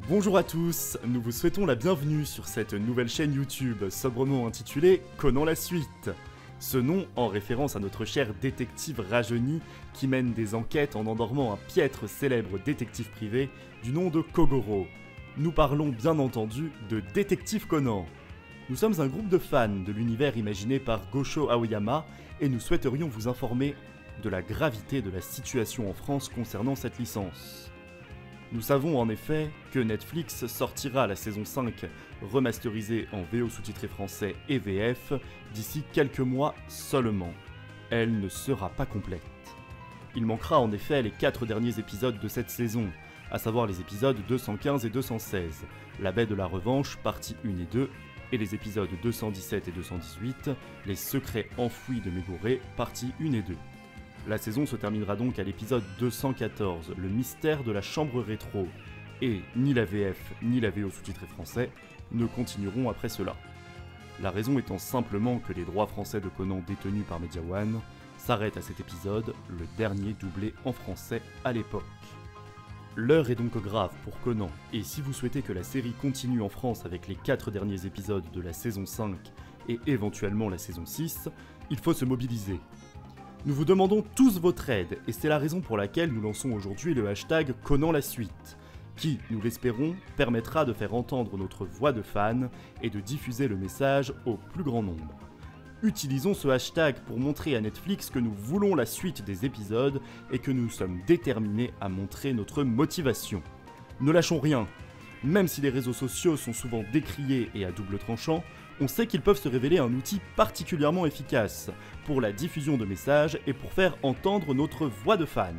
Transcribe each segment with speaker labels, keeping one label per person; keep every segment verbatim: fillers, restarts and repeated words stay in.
Speaker 1: Bonjour à tous, nous vous souhaitons la bienvenue sur cette nouvelle chaîne YouTube sobrement intitulée Conan la suite. Ce nom en référence à notre cher détective rajeuni qui mène des enquêtes en endormant un piètre célèbre détective privé du nom de Kogoro. Nous parlons bien entendu de Détective Conan. Nous sommes un groupe de fans de l'univers imaginé par Gosho Aoyama et nous souhaiterions vous informer de la gravité de la situation en France concernant cette licence. Nous savons en effet que Netflix sortira la saison cinq remasterisée en V O sous-titré français et V F d'ici quelques mois seulement. Elle ne sera pas complète. Il manquera en effet les quatre derniers épisodes de cette saison, à savoir les épisodes deux cent quinze et deux cent seize, La baie de la revanche partie un et deux, et les épisodes deux cent dix-sept et deux cent dix-huit, Les secrets enfouis de Megure partie un et deux. La saison se terminera donc à l'épisode deux cent quatorze, le mystère de la chambre rétro, et ni la V F ni la V O sous-titré français ne continueront après cela. La raison étant simplement que les droits français de Conan détenus par Media One s'arrêtent à cet épisode, le dernier doublé en français à l'époque. L'heure est donc grave pour Conan, et si vous souhaitez que la série continue en France avec les quatre derniers épisodes de la saison cinq et éventuellement la saison six, il faut se mobiliser. Nous vous demandons tous votre aide, et c'est la raison pour laquelle nous lançons aujourd'hui le hashtag Conan la suite, qui, nous l'espérons, permettra de faire entendre notre voix de fan et de diffuser le message au plus grand nombre. Utilisons ce hashtag pour montrer à Netflix que nous voulons la suite des épisodes et que nous sommes déterminés à montrer notre motivation. Ne lâchons rien. Même si les réseaux sociaux sont souvent décriés et à double tranchant, on sait qu'ils peuvent se révéler un outil particulièrement efficace pour la diffusion de messages et pour faire entendre notre voix de fan.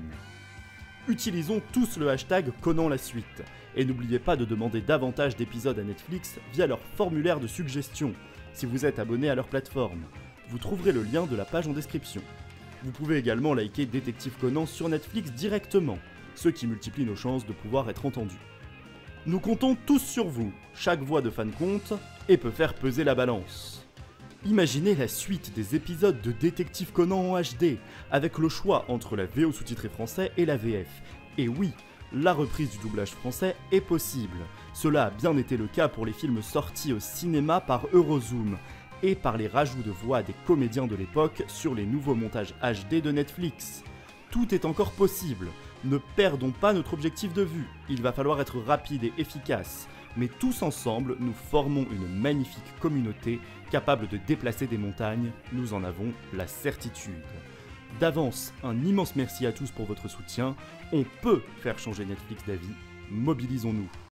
Speaker 1: Utilisons tous le hashtag Conan la suite, et n'oubliez pas de demander davantage d'épisodes à Netflix via leur formulaire de suggestion, si vous êtes abonné à leur plateforme. Vous trouverez le lien de la page en description. Vous pouvez également liker Détective Conan sur Netflix directement, ce qui multiplie nos chances de pouvoir être entendus. Nous comptons tous sur vous, chaque voix de fan compte et peut faire peser la balance. Imaginez la suite des épisodes de Détective Conan en H D, avec le choix entre la V O sous-titré français et la V F. Et oui, la reprise du doublage français est possible. Cela a bien été le cas pour les films sortis au cinéma par Eurozoom, et par les rajouts de voix des comédiens de l'époque sur les nouveaux montages H D de Netflix. Tout est encore possible. Ne perdons pas notre objectif de vue, il va falloir être rapide et efficace, mais tous ensemble, nous formons une magnifique communauté capable de déplacer des montagnes, nous en avons la certitude. D'avance, un immense merci à tous pour votre soutien, on peut faire changer Netflix d'avis, mobilisons-nous.